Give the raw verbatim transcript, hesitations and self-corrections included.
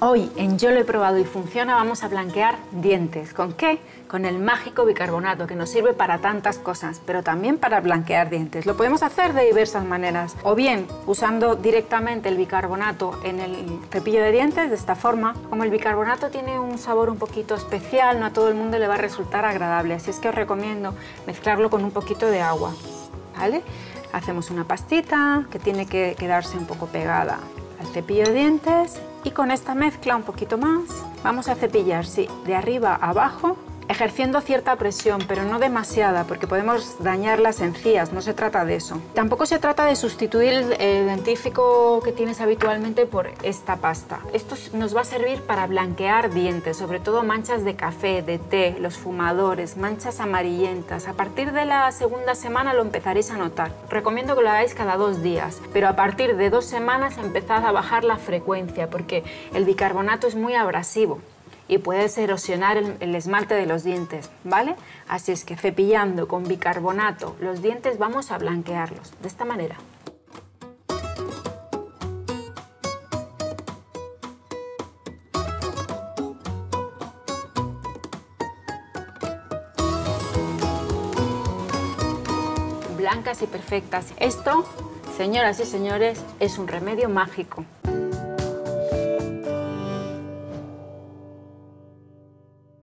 Hoy en Yo lo he probado y funciona vamos a blanquear dientes. ¿Con qué? Con el mágico bicarbonato, que nos sirve para tantas cosas, pero también para blanquear dientes. Lo podemos hacer de diversas maneras, o bien usando directamente el bicarbonato en el cepillo de dientes, de esta forma. Como el bicarbonato tiene un sabor un poquito especial, no a todo el mundo le va a resultar agradable, así es que os recomiendo mezclarlo con un poquito de agua, ¿vale? Hacemos una pastita que tiene que quedarse un poco pegada al cepillo de dientes y con esta mezcla un poquito más vamos a cepillar, sí, de arriba a abajo, ejerciendo cierta presión, pero no demasiada, porque podemos dañar las encías, no se trata de eso. Tampoco se trata de sustituir el, el dentífrico que tienes habitualmente por esta pasta. Esto nos va a servir para blanquear dientes, sobre todo manchas de café, de té, los fumadores, manchas amarillentas. A partir de la segunda semana lo empezaréis a notar. Recomiendo que lo hagáis cada dos días, pero a partir de dos semanas empezad a bajar la frecuencia, porque el bicarbonato es muy abrasivo y puedes erosionar el, el esmalte de los dientes, ¿vale? Así es que cepillando con bicarbonato los dientes vamos a blanquearlos de esta manera. Blancas y perfectas. Esto, señoras y señores, es un remedio mágico.